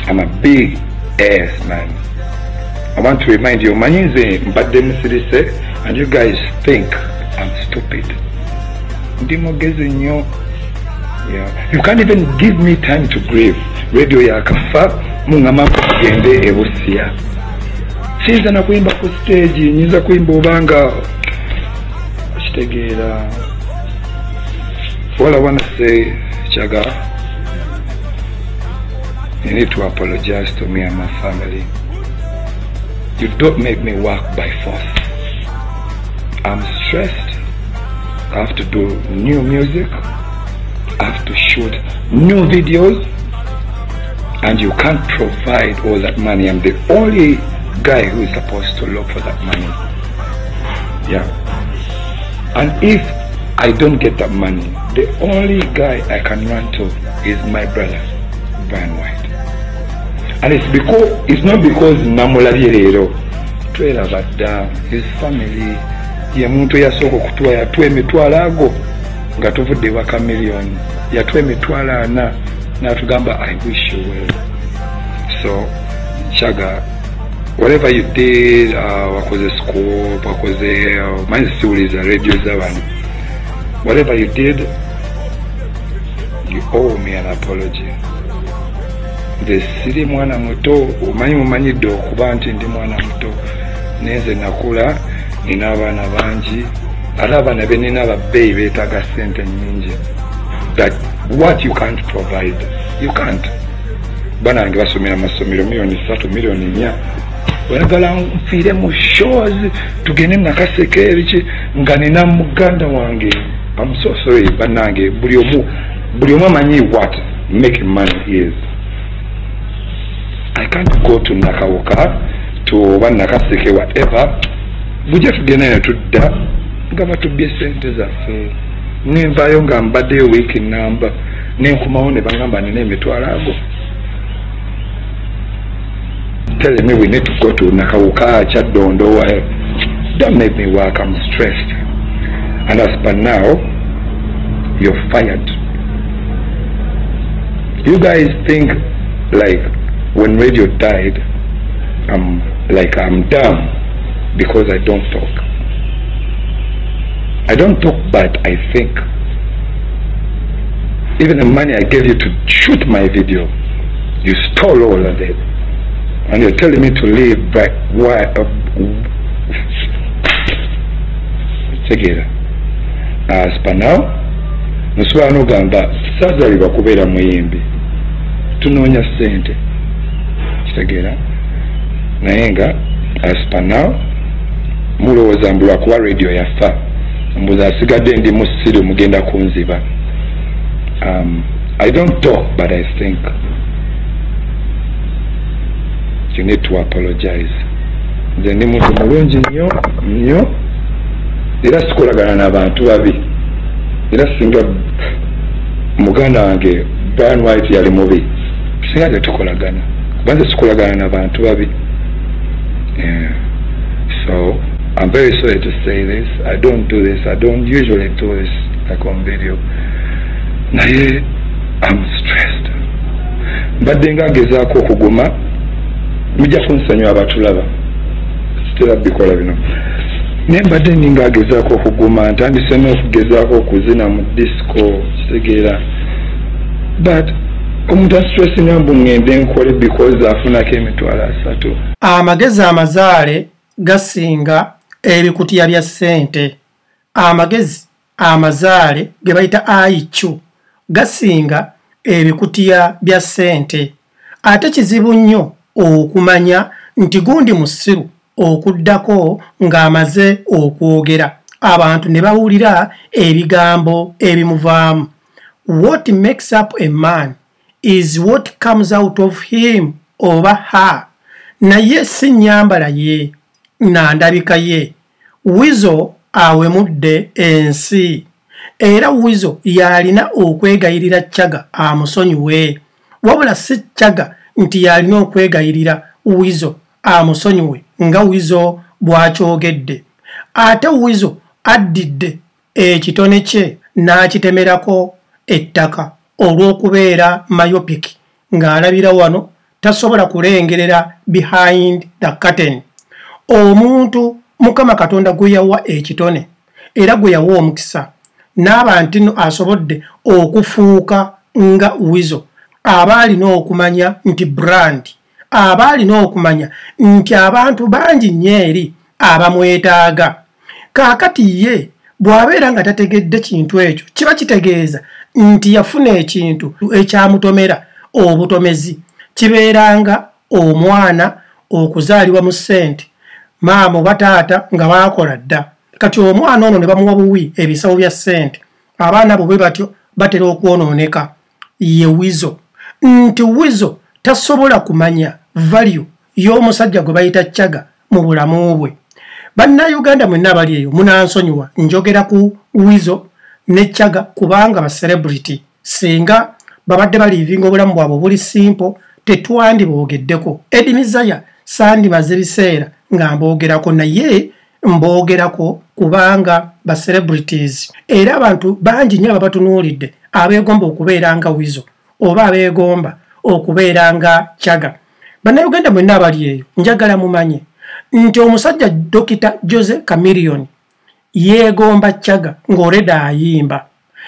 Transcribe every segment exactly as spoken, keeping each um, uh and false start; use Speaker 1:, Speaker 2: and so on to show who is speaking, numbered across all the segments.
Speaker 1: I'm a big ass man. I want to remind you, Manyize Mbadem Sirise, and you guys think I'm stupid. Yeah. You can't even give me time to grieve. Radio yakafa, mungama kugende ebusia. Sinza na kuimba ku stage, nyiza kuimba obanga. Chitegera. All I want to say, Chaga, you need to apologize to me and my family. You don't make me work by force. I'm stressed. I have to do new music. I have to shoot new videos. And you can't provide all that money. I'm the only guy who is supposed to look for that money. Yeah. And if I don't get that money, the only guy I can run to is my brother, Brian White. And it's because it's not because Namolabirero, Trailer, but uh, his family, Yamuntu Yasoko Kutua, Yatue Mitwalago, Gatovo de Waka million, Yatue Mitwala na Natugamba, I wish you well. So, Chaga, whatever you did, uh, wakoze school, wakoze, uh, my school is a radio zawan. Whatever you did, you owe me an apology. The city mwana muto, umanyi umanyi do kubanti ndi mwana muto, neze nakula, ninabana banji, alabana benina babei betaga sente nyingi. That what you can't provide, you can't. Bana ange basomera masomero milioni tatu milioni nya. Wenagala mfire mu shows, tugene nakaseke ebichi, nganina muganda wange. I'm so sorry, banange, buli omu, buli omu amanyi what making money is. I can't go to Nakaoka, to one Nakaseke, whatever. We just get to that. Gava to be sent as a fair. Name Bayonga and Bade waking number. Name Kumaone Bangamba and name it to Arago. Telling me we need to go to Nakaoka, chat down the wire. Don't make me work, I'm stressed. And as per now, you're fired. You guys think like when radio died, I'm like I'm dumb because I don't talk. I don't talk, but I think. Even the money I gave you to shoot my video, you stole all of it, and you're telling me to leave back. Why? Uh, take it. As per now, Nuswano Gamba, Sazari Bakubera Muyimbi, Tunonya Sente. Tegera nayenga as per now mulowooza mbula kuwa radio yafa mbuza asigadde ndi musiri mugenda kunziba. um I don't talk, but I think you need to apologize. Nze ndi muntu mulungi nnyo nnyo era sikolagana n'abantu babi, era singa muganda wange Brian White yali mubi singa tetukolagana. Yeah. So I'm very sorry to say this. I don't do this. I don't usually do this like on video. Naye I'm stressed. But then I get that kokuguma. We just want to know about lava. Still a big call, you know. But then I get that kokuguma and I send off get that kokuzina mu disco segera. But amagezi amazaale gasinga ebikutiya bya ssente. Amagezi amazaale ge bayita I Q gasinga ebikutiya bya ssente. Ate kizibu nnyo okumanya nti gundi musiru okuddako ng'amaze okwogera abantu ne bawulira ebigambo ebimuvaamu. What makes up a man is what comes out of him over her. Naye si nyambala ye na ndabika ye. Wizo awemudde ensi. Era Wizo yalina okwegayirira Chaga amusonyiwe. Wabula si Chaga nti yalina okwegayirira Wizo amusonyiwe nga Wizo bw'akyogedde. Ate Wizo addidde ekitone kye n'akitemerako ettaka olw'okubeera myopic ng'alabira wano
Speaker 2: tasobola kulengerera behind the curtain. Omuntu Mukama Katonda gwe yawa ekitone era gwe yawa omukisa n'abantu asobodde okufuuka nga Weasel, abaali n'okumanya nti brand, abaali n'okumanya nti abantu bangi nyeeri abamwetaaga. Kaakati ye bw'abeera nga tategedde kintu ekyo kiba kitegeeza nti yafuna ekintu ekyamutomera obutomezi. Kibeeranga omwana okuzaalibwa mu ssente, maama oba taata nga baakola dda. Kati omwana ono ne bamuwa buwi ebisawo bya ssente, abaana bo bwe batyo batera okwonooneka. Ye Weasel nti Weasel tasobola kumanya value y'omusajja gwe bayita Chagga mu bulamu bwe. Bannayuganda mwenna bali eyo munansonyiwa njogera ku Weasel ne Chagga kubanga ba celebrity. Singa babadde balivinga obulamu bwabwe buli simple tetwandiboogeddeko. Eddie Mizaya sandimaze ebiseera nga mboogerako, naye mboogerako kubanga ba celebrities era abantu bangi nnyo ababatunuulidde abeegomba okubeera nga Weasel oba abeegomba okubeera nga Chagga. Bannayuganda mwenna abali eyo njagala mumanye nti omusajja Dokita Jose Chameleone yeegomba Chagga ng'oleda ayimba,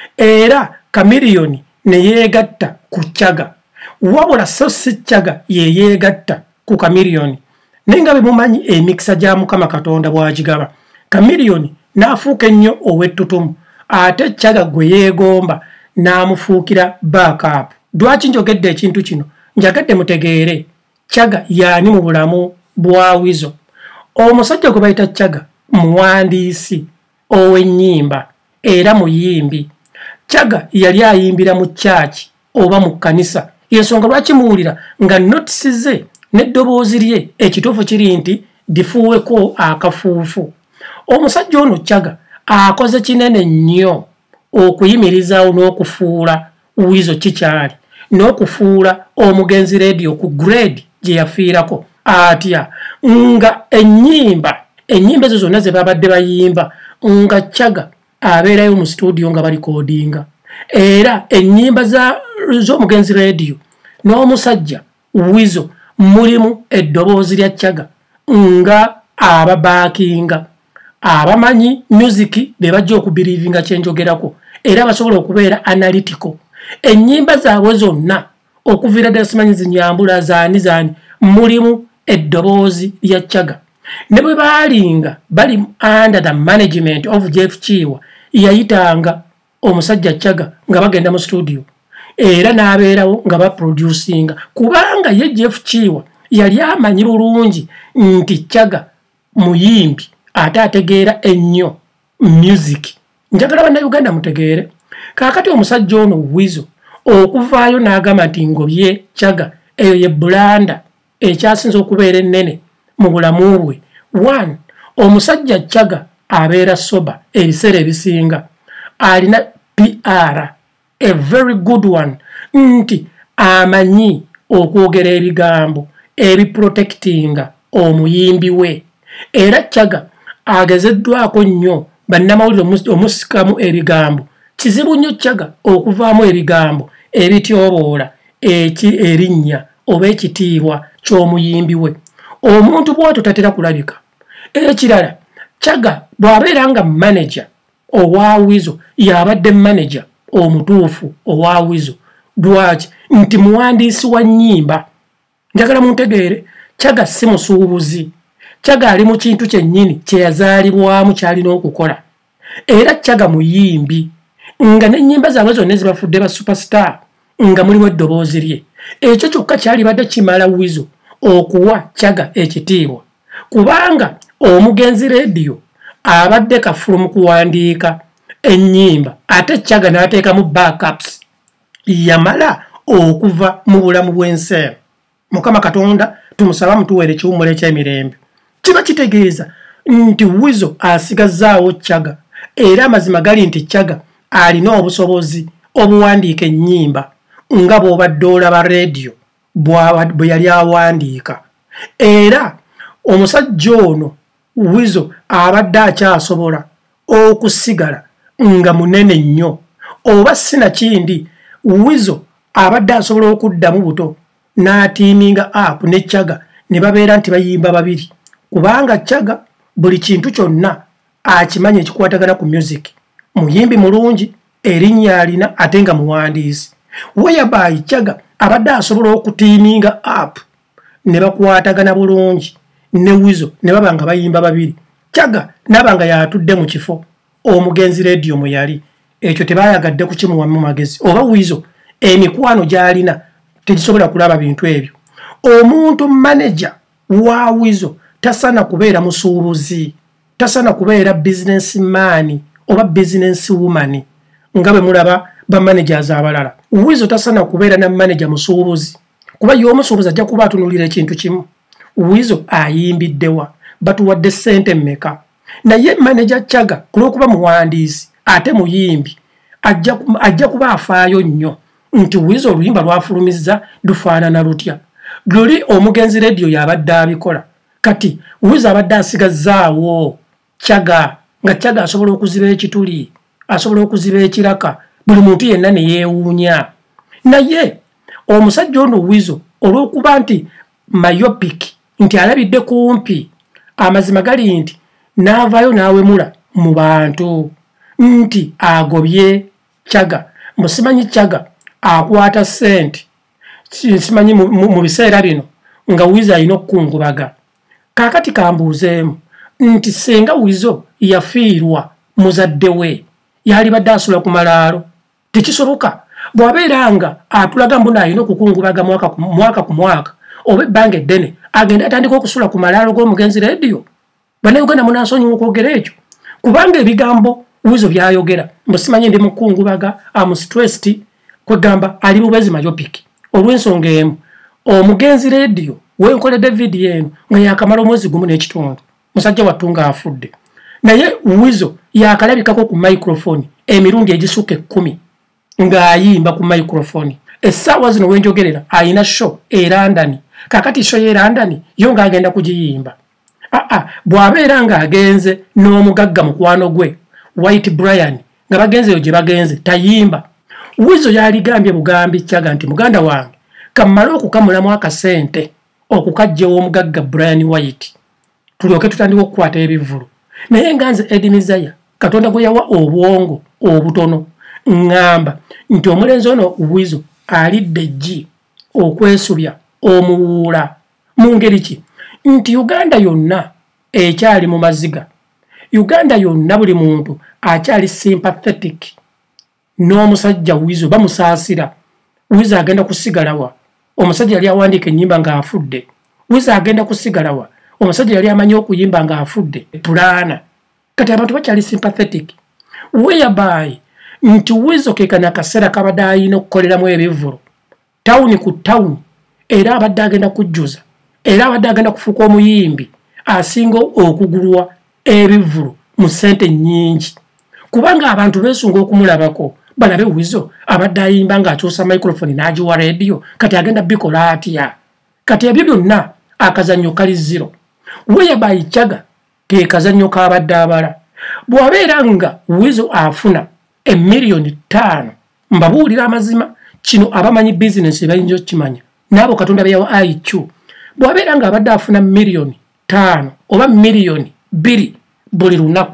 Speaker 2: era Chameleone ne yeegatta ku Chagga, wabula so si Chagga ye yeegatta ku Chameleone. Naye nga bwe mumanyi emikisa gya Mukama Katonda bw'agigaba, Chameleone n'afuuka ennyo ow'ettutumu, ate Chagga gwe yeegomba n'amufuukira backup. Lwaki njogedde ekintu kino? Njagadde mutegeere Chagga yaani mu bulamu bwa Weasel. Omusajja gwe bayita Chagga muwandiisi ow'ennyimba era muyimbi. Chagga yali ayimbira mu church oba mu kkanisa, y'ensonga lwaki muwulira nga notisi ze n'eddoboozi lye ekituufu kiri nti difuuweko akafuufu. Omusajja ono Chagga akoze kinene nnyo okuyimirizaawo n'okufuula Weasel kikyali, n'okufuula Omugenzi Radio ku grade gye yafiirako atya nga ennyimba ennyimba ezo zonna ze babadde bayimba nga Chagga abeerayo mu studio nga balikodinga, era ennyimba z'Omugenzi Radio n'omusajja Weasel mulimu eddoboozi lya Chagga nga ababaakinga abamanyi music be bajja okubiriivinga kyenjogerako era basobola okubeera analytical. Ennyimba zaabwe zonna okuviira ddala simanyi zinyambula zaani zaani mulimu eddoboozi lya Chagga. Ne bwe baalinga bali under the management of Jeff Chiwa, yayitanga omusajja Chagga nga bagenda mu studio era n'abeerawo nga baproducinga kubanga ye Jeff Chiwa yali amanyi bulungi nti Chagga muyimbi ate ategeera ennyo music. Njagala bannayuganda mutegeere kaakati omusajja ono Weasel okuvaayo n'agamba nti ngobye Chagga eyo ye bulanda ekyasinza okubeera ennene mu bulamu bwe. One, omusajja Chagga abeera soba ebiseera ebisinga, alina P R a very good one, nti amanyi okwogera ebigambo ebiprotectinga omuyimbi we, era Chagga agezeddwako nnyo bannamawulire omusikamu ebigambo. Kizibu nnyo Chagga okuvaamu ebigambo ebityoboola erinnya oba ekitiibwa ky'omuyimbi we. Omuntu bw'atyo tatera kulabika. Ekirala Chagga bw'abeera nga manager owa Weasel y'abadde manager omutuufu owa Weasel. Lwaki? Nti muwandiisi wa nnyimba. Njagala muntegeere Chagga si musuubuzi. Chagga ali mu kintu kyennyini kye yazaalibwamu ky'alina okukola. Era Chagga muyimbi nga n'ennyimba zaabwe zonna ezibafudde ba superstar nga mulimu eddoboozi lye. Ekyo kyokka kyalibadde kimala Weasel okuwa Chagga ekitiibwa kubanga Omugenzi Radio abadde kafulu mu kuwandiika ennyimba ate Chagga n'ateekamu backups. Yamala okuva mu bulamu bw'ensi. Mukama Katonda tumusaba mutuweere ekiwummula eky'emirembe. Kiba kitegeeza nti Weasel asigazzaawo Chagga era amazima gali nti Chagga alina obusobozi obuwandiika ennyimba nga bw'obadde olaba radio bwe yali awandiika. Era omusajja ono Weasel abadde akyasobola okusigala nga munene nnyo oba sinakindi Weasel abadde asobola okuddamu buto n'atiiminga app ne Chaga ne babeera nti bayimba babiri kubanga Chaga buli kintu kyonna akimanya ekikwatagana ku music muyimbi mulungi erinnya alina ate nga muwandiisi whereby Chaga abadde asobola okutiiminga app ne bakwatagana bulungi ne Wizo ne baba nga bayimba babiri Chaga nabanga yatudde mu kifo omugenzi radio mu yali ekyo tebayagadde kukimuwa mu magezi oba Wizo emikwano gyalina tegisobola kulaba bintu ebyo omuntu manager wa Wizo tasana kubeera musuubuzi tasana kubeera business man oba business woman nga bwe mulaba ba managers abalala Wizo tasana kubeera na manager musuubuzi kuba y'omusuubuzi ajja kuba atunulira ekintu kimu Wizo ayimbiddewa batuwadde ssente mmeka naye manager Chaga kulwokuba muwandiisi ate muyimbi ajja ajja kuba afaayo nnyo nti Wizo oluyimba lwafulumizza lufaanana lutya luli omugenzi radio yabadde abikola kati Wizo abadde asigazzaawo Chaga nga Chaga asobola okuziba ekituli asobola okuziba ekiraka buli muntu yenna ne yeewuunya naye omusajja ono Wizo olw'okuba nti myopic nti alabidde kumpi amazima gali nti n'avaayo n'awemula mu bantu nti agobye Chaga musimanyi Chaga akwata ssente simanyi mu biseera bino nga Wizo alina okukungubaga kaakati kambuuzeemu nti senga Wizo yafiirwa muzadde we yali badde asula ku malaalo tekisoboka bw'abeera nga atulaga mbu n'alina okukungubaga mwaka ku mwaka ku mwaka oba ebbanga eddene agenda atandika okusula ku malaalo g'omugenzi radio bannayuganda munansonyiwa okwogera ekyo kubanga ebigambo Wizo byayogera musimanyi ndi mukungubaga am stressed kwegamba ali bubezi myopic olw'ensonga emu omugenzi radio wenkoledde vidiyo eno nga yakamala omwezi gumu n'ekitundu musajja wattunga afudde naye Wizo yakalabikako ku microphone emirundi egisukka ekkumi ng'ayimba ku microphone essaawa zino wenjogerera ayina show e London kakati show e London yo ng'agenda kugiyimba aa bw'abeera ng'agenze n'omugagga mukwano gwe White Brian nga bagenzeyo gye bagenze tayimba Wizo yaligambye bugambi Chaga nti muganda wange kamala okukamulamu akasente okukajjewo omugagga Brian White tulyoke tutandika okukwata ebivulu naye nganze Edimizaya Katonda gwe yawa obwongo obutono ngamba nti omulenzi ono Wizo alidde G okwesubya omuwuula mu ngeri ki nti Uganda yonna ekyali mu maziga Uganda yonna buli muntu akyali sympathetic n'omusajja Wizo bamusaasira Wizo agenda kusigalawa omusajja yali awandiika ennyimba ng'afudde Wizo agenda kusigalawa omusajja yali amanyi okuyimba ng'afudde pulaana kati abantu bakyali sympathetic whereby nti Wizo kekana akaseera kabadde alina okukoleramu ebivulu tawuni ku tawuni era abadde agenda kujjuza era abadde agenda kufuuka omuyimbi asinga okugulwa ebivulu mu ssente nnyingi kubanga abantu beesunga okumulabako balabe Wizo abadde ayimba ng'akyusa microphone n'agiwa radio kati agenda bikola atya kati ebyo byonna akazannyo kali zero whereby Chaga ke kazannyo kabadde abala bw'abeera nga Wizo afuna emiliyoni ttaano mbabuulira amazima kino abamanyi bizinesi bayinza okukimanya n'abo Katonda be yawa I Q bw'abeera nga abadde afuna miliyoni ttaano oba miliyoni bbiri buli lunaku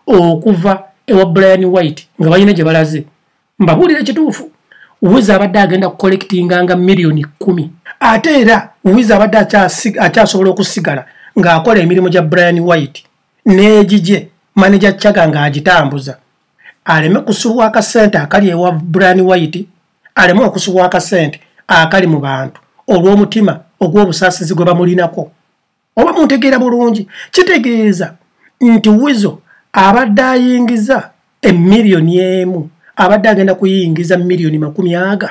Speaker 2: okuva ewa Brian White nga balina gye balaze mbabuulira ekituufu Wizo abadde agenda kukolektinganga miliyoni kkumi ate era Wizo abadde akyasobola okusigala ng'akola emirimu gya Brian White n'egigye manager Chaga ng'agitambuza aleme kusubwa akasente akali ewa Brian White aleme okusubwa akasente akali mu bantu olw'omutima ogw'obusaasizi gwe bamulinako oba muntegeera bulungi kitegeeza nti Wizo abadde ayingiza emiliyoni emu abadde agenda kuyingiza miliyoni makumi aga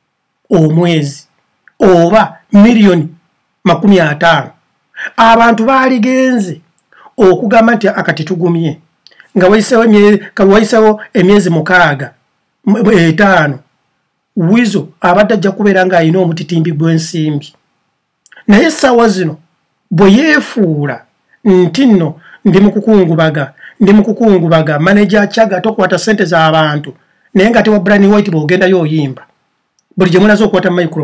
Speaker 2: omwezi oba miliyoni makumi ataano abantu baaligenze okugamba nti akati tugumye nga wayisewo emyezi mukaaga etaano Wizo abadde ajja kubeera ng'alina omutitimbi gw'ensimbi naye essaawa zino bwe yeefuula nti nno ndi mu kukungubaga ndi mu kukungubaga manager Chaga tokwata ssente z'abantu naye nga tewa Brian White bw'ogendayo oyimba buli gye munaze okukwata microphone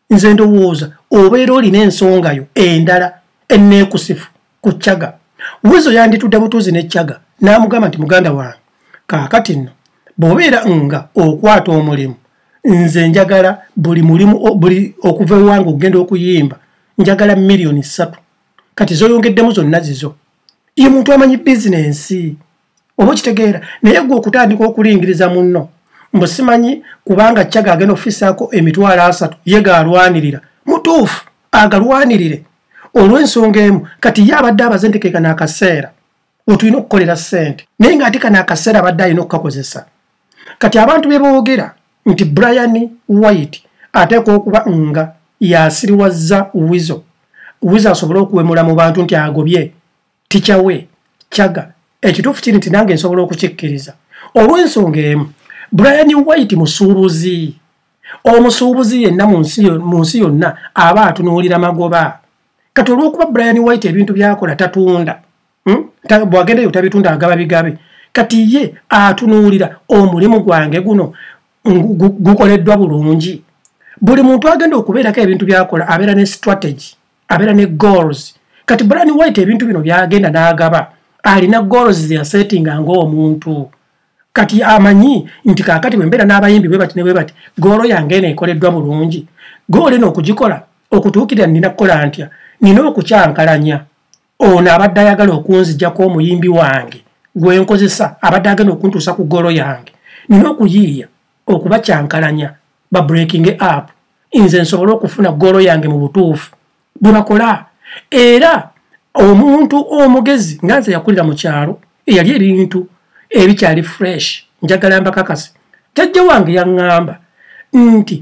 Speaker 2: nze ndowooza obeera olina ensonga yo endala enneekusifu ku Chagga. Wizo yanditudde butuuzi ne Chagga n'amugamba nti muganda wange kaakati nno bw'obeera nga okwata omulimu nze njagala buli mulimu buli okuva ewange okugenda okuyimba njagala miliyoni ssatu kati zoyongeddemu zonna zizo. Ye muntu amanyi bizinensi oba kitegeera naye gwe okutandika okulingiriza munno mbu simanyi kubanga Chagga agenda ofisaako emitwalo asatu ye gaalwanirira mutuufu agalwanirire olw'ensonga emu kati ye abadde abazentekeka n'akaseera otulina okukolera ssente naye ng'ate kana akaseera abadde alina okukakozesa. Kati abantu be boogera nti Brian White ateekwa okuba nga yasiriwazza Wizo Wizo asobole okuwemula mu bantu nti agobye tica we Chagga ekituufu kiri nti nange nsobola okukikkiriza olw'ensonga emu. Brian White musuubuzi omusuubuzi yenna mu nsi yonna aba atunuulira magoba. Kati olw'okuba Brian White ebintu byakola tatunda hmm? bw'agendayo tabitunda agaba bigabe kati ye atunuulira omulimu gwange guno gukoleddwa bulungi. Buli muntu agenda okubeerako ebintu byakola abeera ne strategy abeera ne goals. Kati Brian White ebintu bino byagenda n'agaba alina goals zeyasetinga ng'omuntu. Kati amanyi nti kaakati bwe mbeera n'abayimbi bwe bati ne bwe bati goolo yange eno ekoleddwa bulungi. Goolo eno okugikola okutuukirira nina kukola ntya nina okukyankalanya ono abadde ayagala okunzijjako omuyimbi wange gwe nkozesa abadde agenda okuntuusa ku goolo yange nina okuyiiya okuba kyankalanya ba breaking up nze nsobole okufuna goolo yange mu butuufu bwe bakola. Era omuntu omugezi nga nze yakulira mu kyalo eyali ebintu ebikyali fresh njagala mbakakase jjajja wange yaŋŋamba nti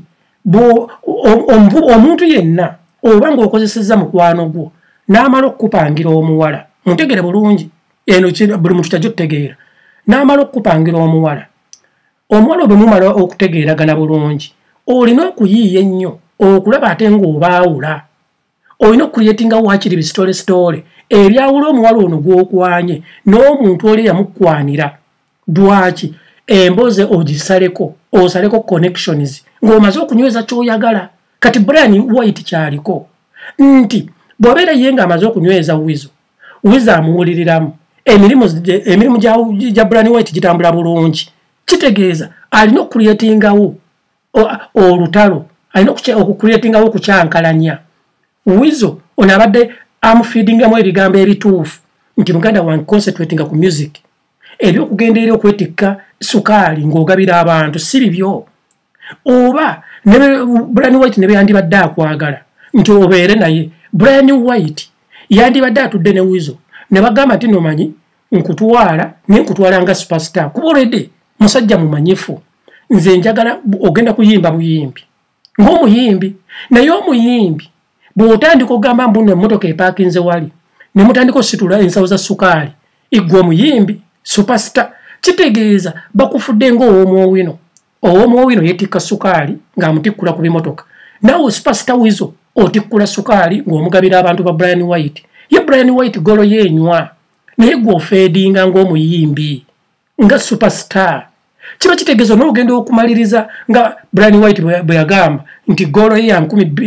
Speaker 2: omuntu yenna oba ng'okozesezza mukwano gwo n'amala okukupangira omuwala muntegere bulungi eno buli muntu kyajja okutegeera n'amala okukupangira omuwala omuwala bwe mumala okutegeeragana bulungi olina okuyiiya ennyo okulaba ate ng'obaawula olina okukuleetinga waakiri bisitole sitole ebyawula omuwala ono gw'okwanye n'omuntu oli yamukwanira dwaki emboze ogisaleko osaleko connections ng'omaze okunyweza ky'oyagala. Kati Brian White kyaliko nti bw'abeera ye ng'amaze okunyweza Wizo Wizo amuwuliriramu emirimu emirimu gya Brian White gitambula bulungi kitegeeza alina okukuleetingawo olutalo alina okukuleetingawo okukyankalanya. Wizo ono abadde amufeedingamu ebigambo ebituufu nti muganda wange concentratinga ku music ebyokugenda eri okwetikka sukaali ng'ogabira abantu si bibyo. Oba Brian White ne yandibadde akwagala nti obeere naye Brian White yandibadde atudde ne Wizo ne bagamba nti nomanyi nkutwala ne nkutwala nga superstar kuba already musajja mumanyifu nze njagala ogenda kuyimba buyimbi ng'omuyimbi naye omuyimbi bw'otandika ogamba mbu emmotoka epaakinze wali ne mutandika ositula ensawo za sukaali iggwe omuyimbi superstar kitegeeza bakufudde ng'ow'omwowino ow'omwowino yeetikka sukaali ng'amutikkula ku bimotoka naawe superstar Wizo otikkula sukaali ng'omugabira abantu ba Brian White. Ye Brian White golo yeenywa naye gwe ofeedinga ng'omuyimbi nga superstar kiba kitegeeza n'ogenda okumaliriza nga Brian White bwe yagamba nti golo ye ya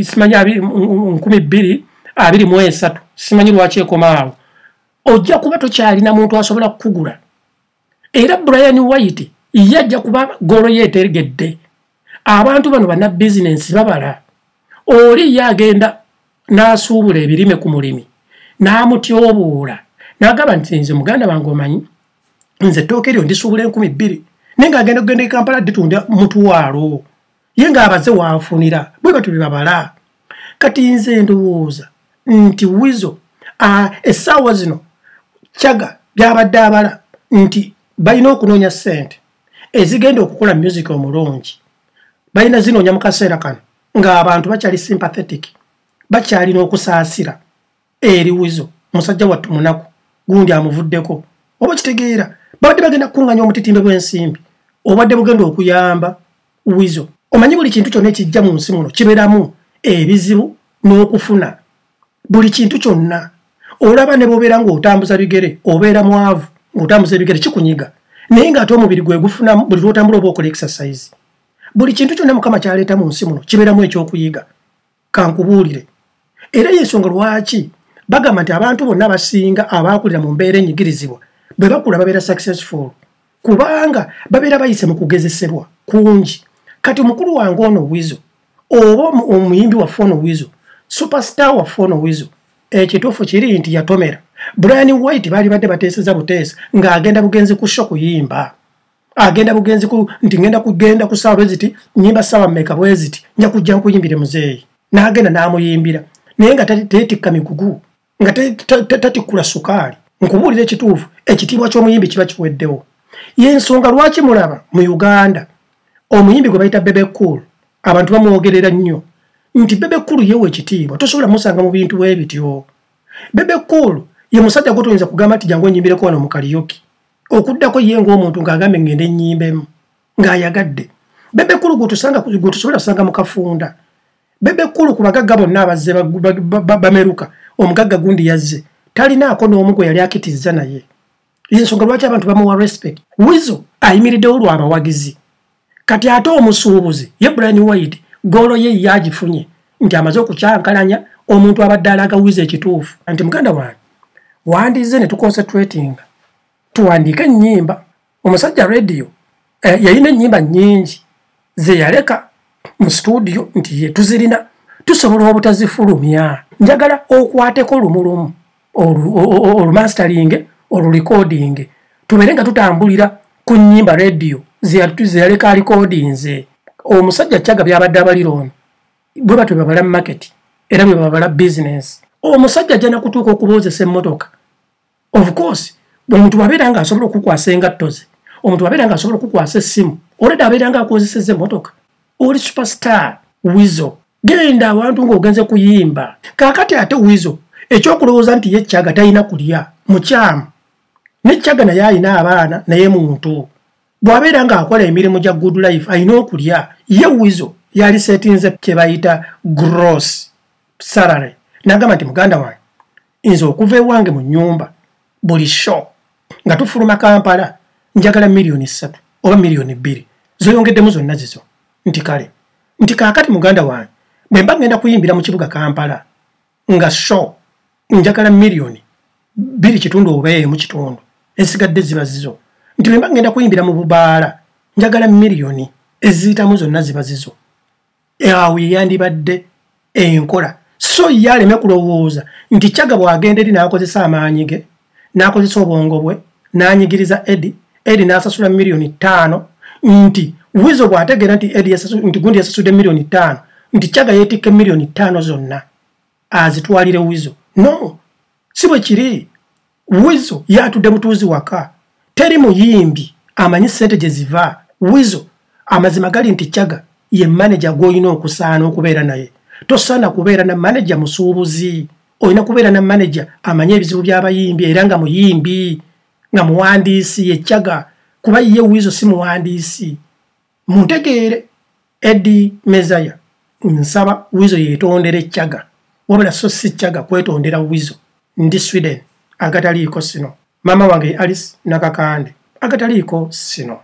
Speaker 2: nkumi bbiri abiri mu esatu simanyi lwaki ekomaawo ojja kuba tokyalina muntu asobola kukugula. Era Brian White yajja kuba golo ye etegedde abantu bano banna bizinensi babala oli yagenda n'asuubula ebirime ku mulimi n'amutyobuula n'agamba nti nze muganda wange omanyi nze ettooke eryo ndisuubula enkumi bbiri naye ng'agenda okugenda e Kampala ditunda mutwalo ye ng'abaze waafunira bwe batyo bye babala. Kati nze ndowooza nti Wizo essaawa zino Chagga byabadde abala nti balina okunoonya ssente ezigenda okukola music omulungi balina zinoonya mu kaseera kano ng'abantu bakyali sympathetic bakyalina okusaasira eri Wizo musajja wattu munaku gundi amuvuddeko oba kitegeera babadde bagenda kukuŋŋanya omutitimbe bw'ensimbi obadde bugenda okuyamba Wizo. Omanyi buli kintu kyonna ekijja mu nsi muno kibeeramu ebizibu n'okufuna buli kintu kyonna olaba ne bw'obeera ng'otambuza bigere obeera mwavu ng'otambuza ebigere kikunyiga naye ng'ate omubiri gwe gufuna buli lw'otambula oba okola exercise. Buli kintu kyonna Mukama kyaleeta mu nsi muno kibeeramu ekyokuyiga kankubuulire era yensonga lwaki bagamba nti abantu bonna basinga abaakulira mu mbeera enyigirizibwa bwe bakula babeera successful kubanga babeera bayise mu kugezesebwa kungi. Kati omukulu wange ono Wizo oba omuyimbi waffe ono Wizo superstar waffe ono Wizo ekituufu kiri nti yatomera Brian White baali badde bateeseza buteesa ng'agenda bugenzi ku show kuyimba agenda bugenzi ku nti ngenda kugenda ku sawa bweziti nyimba sawa mmeka bweziti nja kujja nkuyimbire muzeeyi n'agenda n'amuyimbira naye nga teetikka migugu nga tatikula sukaali. Nkubuulira ekituufu ekitiibwa ky'omuyimbi kiba kiweddewo. Y'ensonga lwaki mulaba mu Uganda omuyimbi gwe bayita Bebe Cool abantu bamwogerera nnyo nti Bebe Cool yewe ekitiibwa tosobola musanga mu bintu bwe bityo. Bebe Cool ye musajja gotoyinza kugamba nti jangu enyimbireko wano mu karaoke okuddako ye ng'omuntu ng'agambe ngende enyimbemu ng'ayagadde. Bebe Cool gwotusanga gwotusobola kusanga mu Kafunda. Bebe Cool ku bagagga bonna abazze bameruka omugagga gundi yazze talinaako n'omu gwe yali akitizza naye. Y'ensonga lwaki abantu bamuwa respect. Wizo ayimiriddewo lwa abawagizi kati ate omusuubuzi ye Brian White goolo ye yagifunye nti amaze okukyankalanya omuntu abadde alaga Wizo ekituufu nti muganda wange wandize ne tuconcentratinga tuwandiike ennyimba. Omusajja radio eh, yalina ennyimba nnyingi ze yaleka mu studio nti ye tuzirina tusobola obutazifulumya njagala okwateko lumulumu olumastering olurecording tubeere nga tutambulira ku nnyimba radio ze yaleka recordinze. Omusajja Kyaga byabadde abalira ono bwe batwe babala market era bwe babala business. Omusajja ajja kutuuka okuboozesa emmotoka. Of course omuntu wabeera nga asobola okukwasa engatto ze omuntu wabeera nga asobola okukwasa essimu oleda abeera nga akozeseza emmotoka. Oli superstar Wizo genda abantu ng'ogenze kuyimba. Kaakati ate Wizo ekyokulowooza nti ye Kyaga talina kulya mukyamu ne Kyaga naye alina abaana naye muntu bw'abeera ng'akola emirimu gya good life alina okulya. Ye Wizo yali setinze kye bayita gross salary n'agamba nti muganda wange nze okuva ewange mu nnyumba buli show nga tufuluma Kampala njagala miliyoni ssatu oba miliyoni bbiri zoyongeddemu zonna zizo nti kale nti kaakati muganda wange bwe mba ngenda kuyimbira mu kibuga Kampala nga show njagala miliyoni bbiri kitundu oba emu kitundu esigadde ziba zizo nti bwe mba ngenda kuyimbira mu Bubaala njagala miliyoni eziyitamu zonna ziba zizo. Awo yandibadde enkola so ye aleme kulowooza nti Kyaga bw'agenda eri n'akozesa amaanyi ge n'akozesa obwongo bwe n'anyigiriza Edi Edi n'asasula miliyoni ttaano nti Wizo bw'ategeera nti Edi nti gundi yasasudde miliyoni ttaano nti Kyaga yeetikke miliyoni ttaano zonna azitwalire Wizo. No, si bwe kiri. Wizo yatudde butuuzi waka teri muyimbi amanyi ssente gye ziva. Wizo amazima gali nti Kyaga ye manager gw'olina okusaana okubeera naye. Tosaana kubeera na manager musuubuzi olina kubeera na manager amanye ebizibu by'abayimbi era nga muyimbi nga muwandiisi ye Kyaga kuba ye Wizo si muwandiisi. Muntegeere Eddie Mezaya nsaba Wizo yeetondere Kyaga wabula so si Kyaga kwetondera Wizo. Ndi Sweden agataliiko sino. Mama wange Alice Nakakande agataliiko sino.